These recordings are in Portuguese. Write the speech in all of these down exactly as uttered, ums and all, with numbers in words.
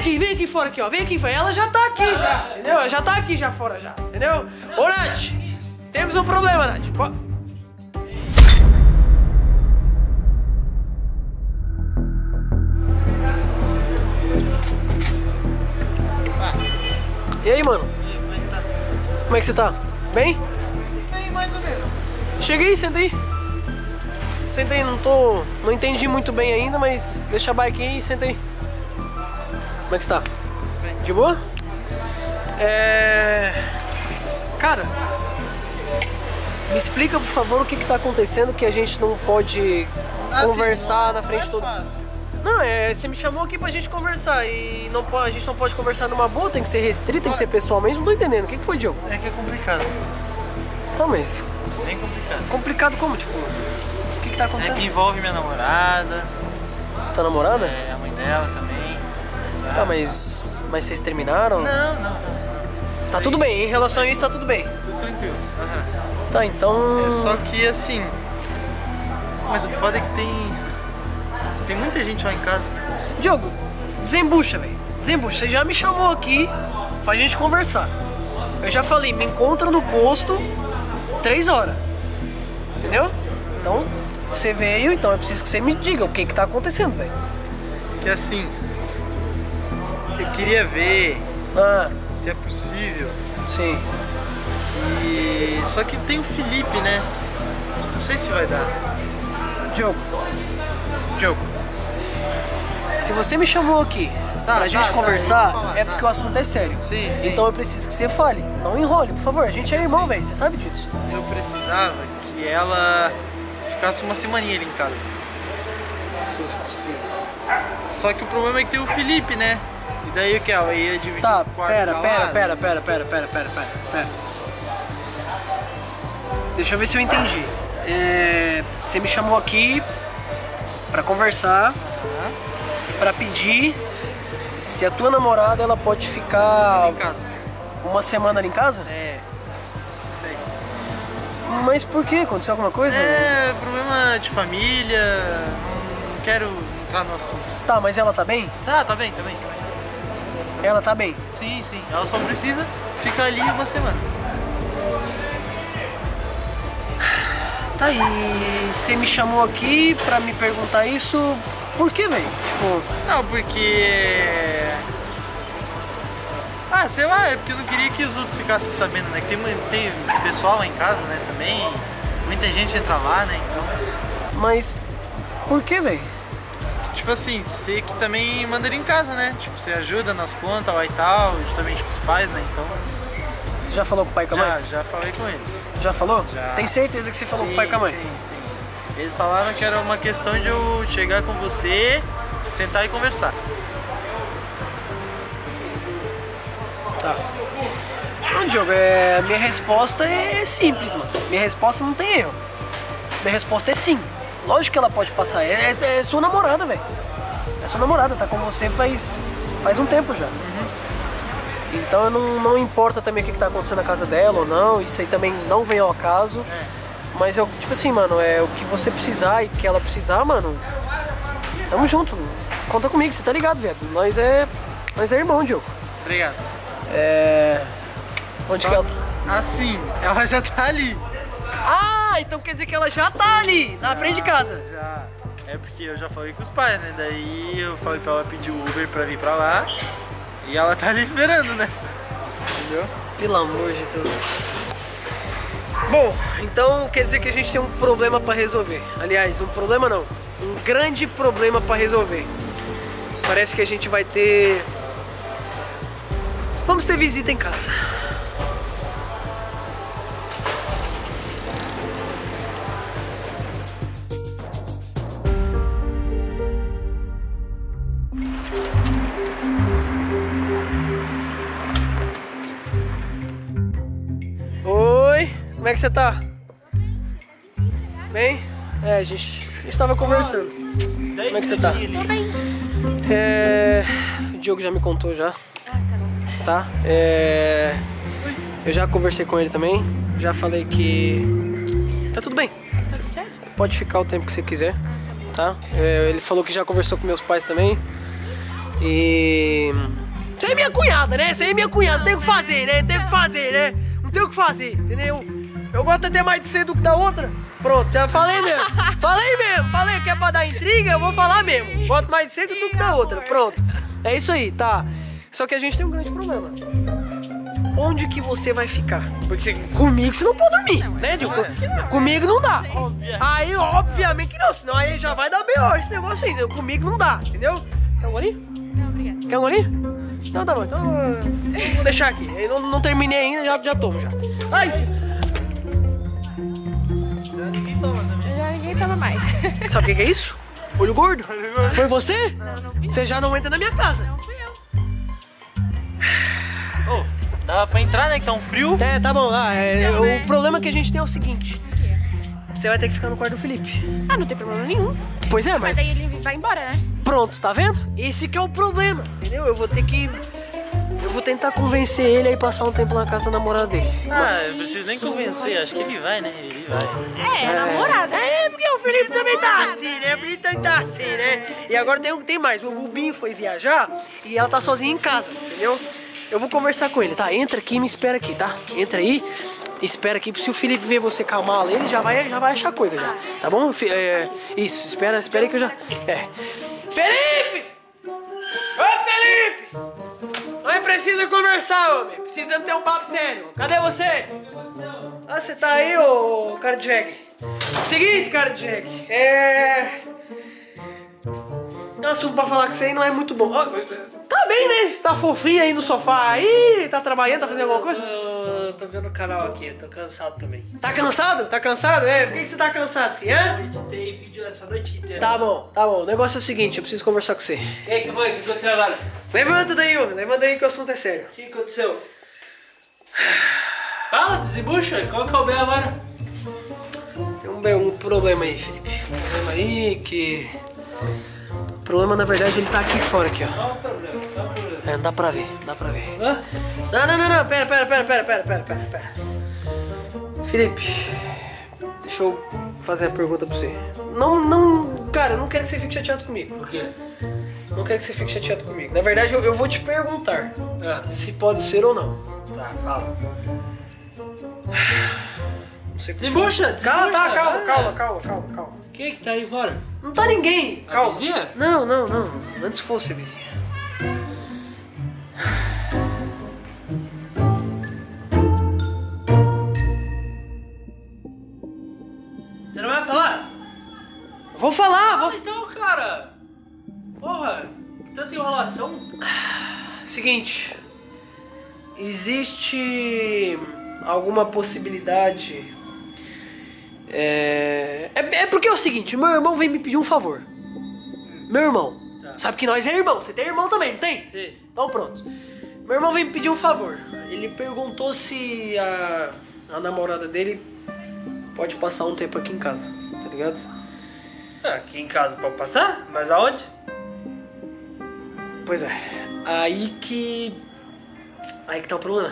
aqui, vem aqui fora aqui, ó. Vem aqui, ela já tá aqui já, entendeu? Ela já tá aqui já fora já, entendeu? Ô, Nath, temos um problema, Nath. Pô. E aí, mano? E aí, como é que tá? Como é que você tá? Bem? Bem, mais ou menos. Cheguei, senta aí. Senta aí, não tô... Não entendi muito bem ainda, mas deixa a bike aí e senta aí. Como é que você tá? Bem. De boa? É... Cara, me explica, por favor, o que que tá acontecendo que a gente não pode Assim, conversar não, na frente de não todo... é fácil. Não, é, você me chamou aqui pra gente conversar e não, a gente não pode conversar numa boa, tem que ser restrito, tem que ser pessoalmente, não tô entendendo. O que que foi, Diogo? É que é complicado. Tá, mas Bem complicado. complicado como? Tipo, o que que tá É acontecendo? que envolve minha namorada, Tá namorando? é, a mãe dela também. Tá, mas, mas vocês terminaram? Não, não, não. Tá tudo bem, em relação a isso tá tudo bem. Tudo tranquilo. Aham. Tá, então... É só que assim. Mas o foda é que tem. Tem muita gente lá em casa. Diogo, desembucha, velho. Desembucha. Você já me chamou aqui pra gente conversar. Eu já falei, me encontra no posto três horas. Entendeu? Então, você veio, então eu preciso que você me diga o que que tá acontecendo, velho. Que assim. Eu queria ver Ah, se é possível. sim. E. Só que tem o Felipe, né? Não sei se vai dar. Diogo. Diogo. Se você me chamou aqui Tá, pra tá, gente tá, conversar, eu vou falar, é tá. porque o assunto é sério. Sim, sim. Então eu preciso que você fale. Não enrole, por favor. A gente é irmão, velho. Você sabe disso. Eu precisava que ela ficasse uma semaninha ali em casa. Se fosse possível. Só que o problema é que tem o Felipe, né? E daí o que? Ela ia dividir Tá, o quarto pera, com a pera, Lara. pera, pera, pera, pera, pera, pera, pera. Deixa eu ver se eu entendi. É, você me chamou aqui pra conversar, Aham. pra pedir se a tua namorada ela pode ficar Em casa. uma semana ali em casa? É. Isso aí. Mas por quê? Aconteceu alguma coisa? É, problema de família. Não quero entrar no assunto. Tá, mas ela tá bem? Tá, tá bem, tá bem. Ela tá bem. Sim, sim. Ela só precisa ficar ali uma semana. Tá, e você me chamou aqui pra me perguntar isso por quê, velho? Tipo, Não, porque. Ah, sei lá, é porque eu não queria que os outros ficassem sabendo, né? Que tem, tem pessoal lá em casa, né, também. Muita gente entra lá, né? Então. mas por quê, velho? Tipo assim, você que também manda ele em casa, né? Tipo, você ajuda nas contas lá e tal, justamente com os pais, né? Então. Você já falou com o pai e com a mãe? Já, já falei com eles. Já falou? Já. Tem certeza que você falou Sim, com o pai e com a mãe? Sim, sim. Eles falaram que era uma questão de eu chegar com você, sentar e conversar. Tá. Não, Diogo, é... minha resposta é simples, mano. Minha resposta não tem erro. Minha resposta é sim. Lógico que ela pode passar. É, é, é sua namorada, velho. É sua namorada, tá com você faz, faz um tempo já. Uhum. Então eu não, não importa também o que, que tá acontecendo na casa dela ou não. Isso aí também não vem ao caso. É. Mas eu, tipo assim, mano, é o que você precisar e que ela precisar, mano. Tamo junto. Conta comigo, você tá ligado, viado. Nós é. Nós é irmão, Diogo. Obrigado. É. Onde Só que ela. Assim, ela já tá ali. Ah, então quer dizer que ela já tá ali, na frente de casa. Já. É porque eu já falei com os pais, né? Daí eu falei pra ela pedir o Uber pra vir pra lá. E ela tá ali esperando, né? Entendeu? Pelo amor de Deus. Bom, então quer dizer que a gente tem um problema pra resolver. Aliás, um problema não. Um grande problema pra resolver. Parece que a gente vai ter... Vamos ter visita em casa. Oi, como é que você tá? Bem? É, a gente, a gente tava conversando. Como é que você tá? Tô bem. É... O Diogo já me contou já. Ah, tá bom. Tá? É... Eu já conversei com ele também. Já falei que... Tá tudo bem. Tá tudo certo? Pode ficar o tempo que você quiser. Ah, tá bom. Tá? É, ele falou que já conversou com meus pais também. E... Você é minha cunhada, né? Você é minha cunhada, tem o que fazer, né? Tem o que fazer, né? Não tem o que fazer, entendeu? Eu gosto até mais de ser do que da outra. Pronto, já falei mesmo. Falei mesmo, falei que é pra dar intriga, eu vou falar mesmo. Gosto mais de ser do que da outra, pronto. É isso aí, tá? Só que a gente tem um grande problema. Onde que você vai ficar? Porque comigo você não pode dormir, né, Dil? Comigo não dá. Aí, obviamente que não, senão aí já vai dar B O esse negócio aí, entendeu? Comigo não dá, entendeu? Quer um golinho? Não, obrigada. Quer um golinho? Não, tá bom, então eu vou deixar aqui. Eu não, não terminei ainda, já, já tomo já. Ai! Já ninguém toma também. Já ninguém toma mais. Sabe o que, que é isso? Olho gordo? Foi você? Não, não fui eu. Você já não entra na minha casa. Não fui eu. Ô, dá pra entrar, né? Que tá um frio. É, tá bom. Ah, é, Então, o né? problema que a gente tem é o seguinte. O quê? Você vai ter que ficar no quarto do Felipe. Ah, não tem problema nenhum. Pois é, Mas mas daí ele vai embora, né? pronto, tá vendo? Esse que é o problema, entendeu? Eu vou ter que... Eu vou tentar convencer ele a ir passar um tempo na casa da namorada dele. Ah, eu preciso nem convencer. Acho que ele vai, né? Ele vai. É, é namorada. É, porque o Felipe também tá assim, né? O Felipe também tá assim, né? E agora tem, tem mais. O Rubinho foi viajar e ela tá sozinha em casa, entendeu? Eu vou conversar com ele, tá? Entra aqui e me espera aqui, tá? Entra aí, espera aqui. Se o Felipe ver você calmar ele, já vai, já vai achar coisa já. Tá bom? Fi- É, isso, espera, espera aí que eu já... É. Felipe! Ô, Felipe! Nós precisa conversar, homem. Precisamos ter um papo sério. Cadê você? Ah, você tá aí, ô cara de jegue. Seguinte, cara de jegue. É... Tem um assunto pra falar com você aí não é muito bom. Ó, tá bem, né? Você tá fofinho aí no sofá aí, tá trabalhando, tá fazendo alguma coisa? Eu tô vendo o canal aqui, tô cansado também. Tá cansado? Tá cansado? É, por que, que você tá cansado, filho? Hã? Editei vídeo essa noite inteira. Tá bom, tá bom. O negócio é o seguinte, eu preciso conversar com você. E aí, que foi? O que aconteceu agora? Levanta daí, homem. Levanta daí que o assunto é sério. O que aconteceu? Fala, desembucha. Qual que é o B agora? Tem um, um problema aí, Felipe. Um problema aí que... O problema, na verdade, ele tá aqui fora, aqui, ó. Qual o problema? Qual o problema? É, dá pra ver, dá pra ver. Hã? Não, não, não, não, pera, pera, pera, pera, pera, pera, pera, pera. Felipe, deixa eu fazer a pergunta pra você. Não, não, cara, eu não quero que você fique chateado comigo. Por quê? Não quero que você fique chateado comigo. Na verdade, eu, eu vou te perguntar Ah, se pode ser ou não. tá, fala. Não sei Desembucha, Calma, tá, desembucha, calma, vai. calma, calma, calma, calma. Quem que tá aí fora? Não tá ninguém, A calma. vizinha? Não, não, não. Antes fosse a vizinha. Você não vai falar? Vou falar, vou... Ah, então, cara. Porra, tanta enrolação. Seguinte, existe alguma possibilidade? É... é, é porque é o seguinte, meu irmão veio me pedir um favor. Meu irmão, Tá. sabe que nós é irmão, você tem irmão também, não tem? Sim. Então pronto. Meu irmão veio me pedir um favor. Ele perguntou se a, a namorada dele pode passar um tempo aqui em casa, tá ligado? Ah, aqui em casa pode passar? Mas aonde? Pois é, aí que... Aí que tá o problema.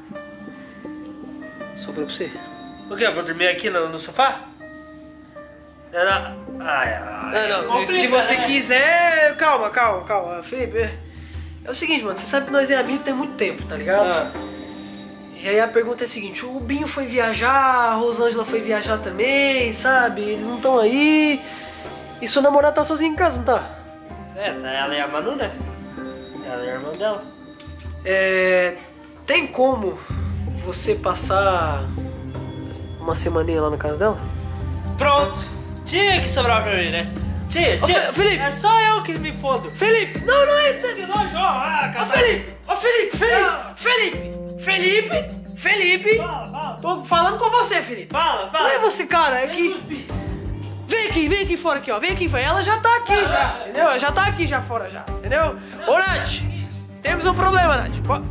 Sobrou pra você. O quê? Eu vou dormir aqui no, no sofá? Não, não. Ai, ai. Não, não, Complica, se você né? quiser... Calma, calma, calma. Felipe, é, é o seguinte, mano. Você sabe que nós é amigo tem muito tempo, tá ligado? Ah. E aí a pergunta é a seguinte. O Binho foi viajar, a Rosângela foi viajar também, sabe? Eles não estão aí. E sua namorada tá sozinha em casa, não tá? É, tá ela e a Manu, né? Ela é a irmã dela. É... Tem como você passar uma semaninha lá na casa dela? Pronto. Tinha que sobrar pra mim, né? Tinha, Ô, tinha. Fe- Felipe. É só eu que me fodo. Felipe! Não, não é... Que nojo, ó, ah, Ô, caralho. Felipe! Ô, Felipe! Felipe! Não. Felipe! Felipe! Felipe! Fala, fala. Tô falando com você, Felipe! Fala, fala. Não é você, cara, é Vem que... cuspir. Vem aqui, vem aqui fora aqui, ó. Vem aqui fora. Ela já tá aqui, já, entendeu? Ela já tá aqui já fora, já, entendeu? Ô, Nath! Temos um problema, Nath. Po-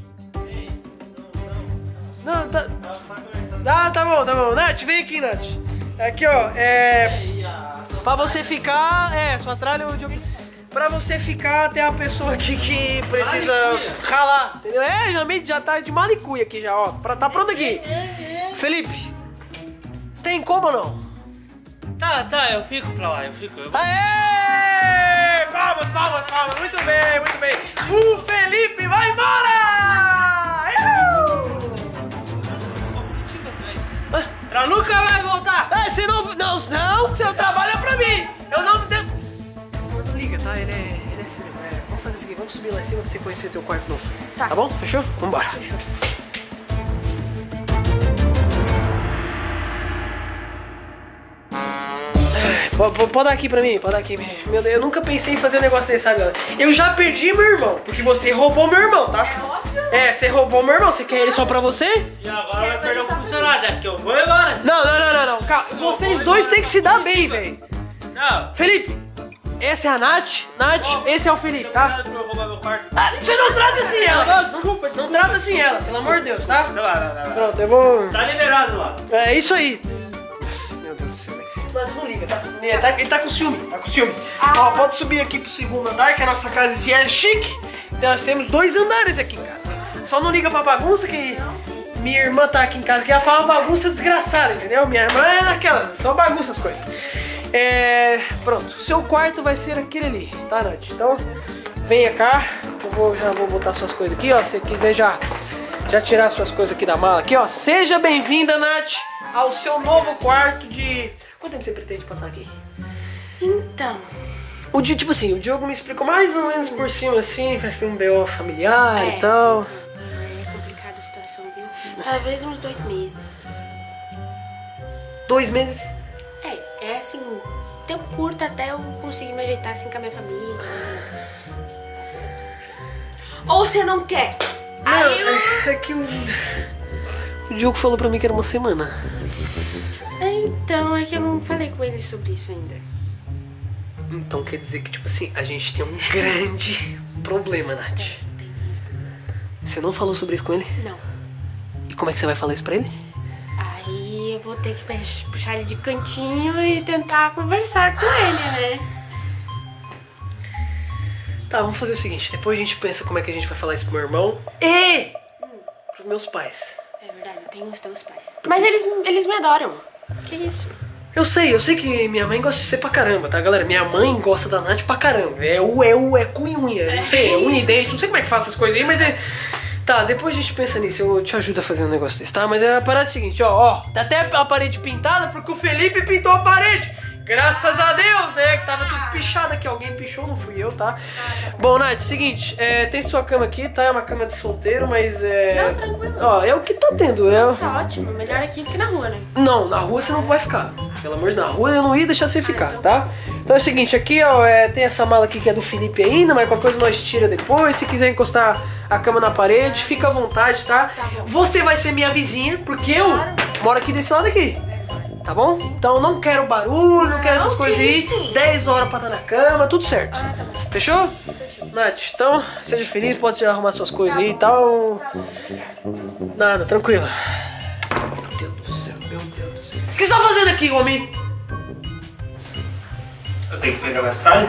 Não, tá... Ah, tá bom, tá bom. Nath, vem aqui, Nath. Aqui, ó, é... Pra você ficar... É, só tralho de... Pra você ficar, tem uma pessoa aqui que precisa Malicuia. ralar, entendeu? É, já, meio- já tá de malicuia aqui já, ó. Pra, tá pronto aqui. Felipe, tem como ou não? Tá, tá, eu fico pra lá, eu fico. Eu... Aê! Palmas, palmas, palmas. Muito bem, muito bem. O Felipe seguinte, vamos subir lá em cima pra você conhecer o teu quarto novo. Tá. Tá bom? Fechou? Vambora. Fechou. Pode, pode dar aqui pra mim, pode dar aqui. Meu Deus, eu nunca pensei em fazer um negócio desse, sabe, galera? Eu já perdi meu irmão, porque você roubou meu irmão, tá? É óbvio. É, você roubou meu irmão, você quer ele só pra você? E agora vai perder o funcionário, né? Porque eu vou embora. Não, não, não, não, não, calma. Vocês dois têm que se dar bem, velho. Não. Felipe, essa é a Nath, Nath, esse é o Felipe, tá? Obrigado por roubar meu quarto. Ah, você não trata assim ela. Não, desculpa, Não desculpa. trata assim ela, pelo amor de Deus, tá? Não, não, não, não. Pronto, eu vou... Tá liberado lá. É isso aí. Meu Deus do céu, velho. Mas não liga, tá? Ele tá, ele tá com ciúme, tá com ciúme. Ó, pode subir aqui pro segundo andar, que a nossa casa assim é chique. Nós temos dois andares aqui em casa. Só não liga pra bagunça que minha irmã tá aqui em casa, que ela fala bagunça desgraçada, entendeu? Minha irmã é naquela, só bagunça as coisas. É... Pronto, o seu quarto vai ser aquele ali, tá, Nath? Então, venha cá, que eu vou, já vou botar suas coisas aqui, ó. Se você quiser já, já tirar suas coisas aqui da mala aqui, ó. Seja bem-vinda, Nath, ao seu novo quarto de... Quanto tempo você pretende passar aqui? Então, O dia, tipo assim, o Diogo me explicou mais ou menos por cima, assim, parece que tem um B O familiar e tal. mas é complicada a situação, viu? Talvez uns dois meses. Dois meses. É, é assim, tempo curto até eu conseguir me ajeitar assim com a minha família. Né? Tá certo. Ou você não quer? Aí eu... Não, é que o... o Diogo falou pra mim que era uma semana. Então, é que eu não falei com ele sobre isso ainda. Então quer dizer que, tipo assim, a gente tem um grande problema, Nath. Você não falou sobre isso com ele? Não. E como é que você vai falar isso pra ele? Aí eu vou ter que puxar ele de cantinho e tentar conversar com ele, né? Tá, vamos fazer o seguinte, depois a gente pensa como é que a gente vai falar isso pro meu irmão e pros meus pais. É verdade, tem os teus pais. Mas eles, eles me adoram. Que isso? Eu sei, eu sei que minha mãe gosta de você pra caramba, tá, galera? Minha mãe gosta da Nath pra caramba. É o, é o, é cu e unha, eu não sei, é unha e dente, não sei como é que faz essas coisas aí, mas é... Tá, depois a gente pensa nisso, eu te ajudo a fazer um negócio desse, tá? Mas é a parada seguinte, ó, ó, tá até a parede pintada porque o Felipe pintou a parede. Graças a Deus, né? Que tava tudo pichado aqui, alguém pichou, não fui eu, tá? Bom, Nath, seguinte, é, tem sua cama aqui, tá? É uma cama de solteiro, mas é... Não, tranquilo. Ó, é o que tá tendo, é... Tá ótimo, melhor aqui do que na rua, né? Não, na rua você não vai ficar. Pelo amor de Deus, na rua eu não ia deixar você ficar, tá? Então é o seguinte, aqui ó, é, tem essa mala aqui que é do Felipe ainda, mas qualquer coisa nós tira depois. Se quiser encostar a cama na parede, fica à vontade, tá? Você vai ser minha vizinha, porque eu moro aqui desse lado aqui. Tá bom? Então não quero barulho, não quero essas Não, coisas que aí. isso? dez horas pra estar na cama, tudo certo. Ah, tá bom. Fechou? Fechou. Nath, então seja feliz, pode arrumar suas coisas aí e tal. Nada, tranquila. Meu Deus do céu, meu Deus do céu. O que você tá fazendo aqui, homem? Eu tenho que pegar mais tralha?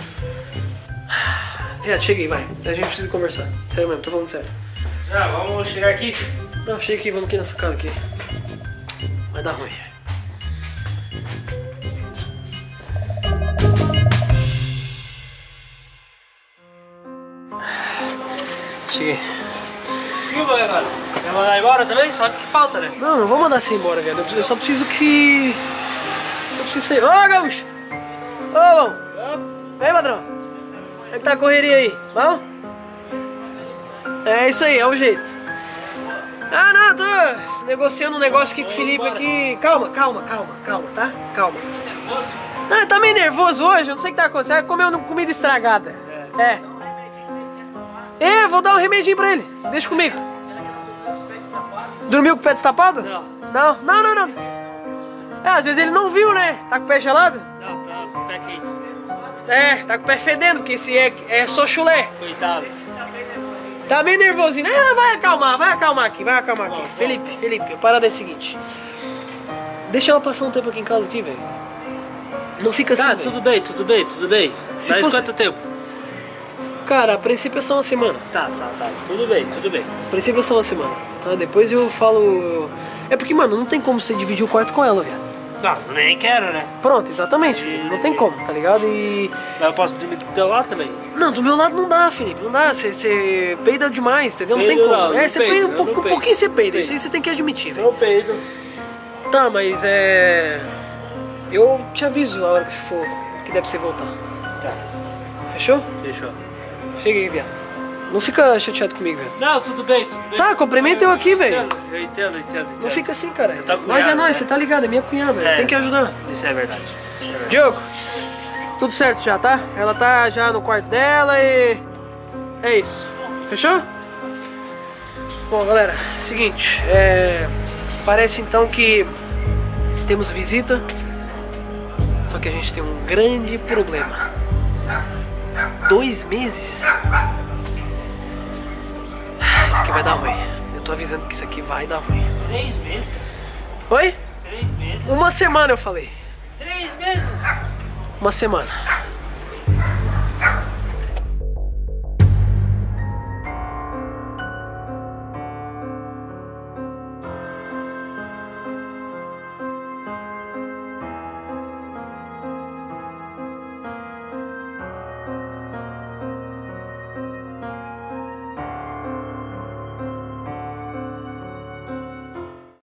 Viado, cheguei, vai. A gente precisa conversar. Sério mesmo, tô falando sério. Ah, vamos chegar aqui. Não, chega aqui, vamos aqui nessa casa aqui. Vai dar ruim. Cheguei. Sim, vai agora. Vai mandar embora também? Só que falta, né? Não, não vou mandar você embora, velho. Eu só preciso que... Eu preciso sair. Ô, Gaúcho! Ô, bom! Vem, padrão! Como é que tá a correria aí? Bom? É isso aí, é o jeito. Ah, não, tô negociando um negócio aqui com o Felipe aqui. Calma, calma, calma, calma, tá? Calma. Ah, tá meio nervoso hoje, eu não sei o que tá acontecendo. Vai comer uma comida estragada. É. É, vou dar um remedinho pra ele. Deixa comigo. Dormiu com o pé destapado? Não. Não, não, não, não. É, às vezes ele não viu, né? Tá com o pé gelado? Não, tá com o pé quente. É, tá com o pé fedendo, porque esse é, é só chulé. Coitado. Tá meio nervosinho. Ah, vai acalmar, vai acalmar aqui, vai acalmar aqui. Felipe, Felipe, a parada é a seguinte. Deixa ela passar um tempo aqui em casa aqui, velho. Não fica assim, Tá, velho. tudo bem, tudo bem, tudo bem. Se Mas fosse- quanto tempo? Cara, a princípio é só uma semana. Tá, tá, tá. Tudo bem, tudo bem. A princípio é só uma semana, tá? Depois eu falo... É porque, mano, não tem como você dividir o quarto com ela, viado. Não, nem quero, né? Pronto, exatamente. Não tem como, tá ligado? E... Mas eu posso dormir do teu lado também. Não, do meu lado não dá, Felipe, não dá. Você- Você peida demais, entendeu? Não tem Peido como. não, É, não você peido, peida um, eu pouco, não um peido. pouquinho, você peida. Peido. Isso aí você tem que admitir, velho. Eu peido. Tá, mas é... Eu te aviso a hora que for, que deve ser voltar. Tá, Fechou? fechou. Fica aí, viado. Não fica chateado comigo, velho. Não, tudo bem, tudo bem. Tá, cumprimenta eu aqui, velho. entendo, Eu entendo, entendo, entendo. Não fica assim, cara. Tá Nós cunhado, é nós, né? você tá ligado, é minha cunhada, É. tem que ajudar. Isso é verdade. Isso é verdade. Diogo, tudo certo já, tá? Ela tá já no quarto dela e... é isso. Fechou? Bom, galera, seguinte, é... parece então que temos visita, só que a gente tem um grande problema. Dois meses? Isso aqui vai dar ruim. Eu tô avisando que isso aqui vai dar ruim. Três meses? Oi? Três meses? Uma semana eu falei. Três meses? Uma semana.